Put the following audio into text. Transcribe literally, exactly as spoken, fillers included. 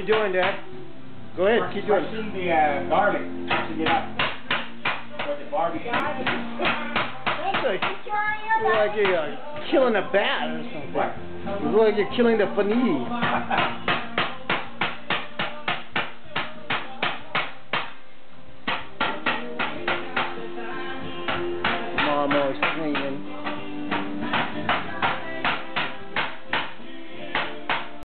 doing, Dad. Go ahead, keep doing. Crushing the uh, garlic, mixing it up for the barbecue. Sounds like, like you're uh, killing a bat or something. What? It looks like you're killing the panini. Almost clean.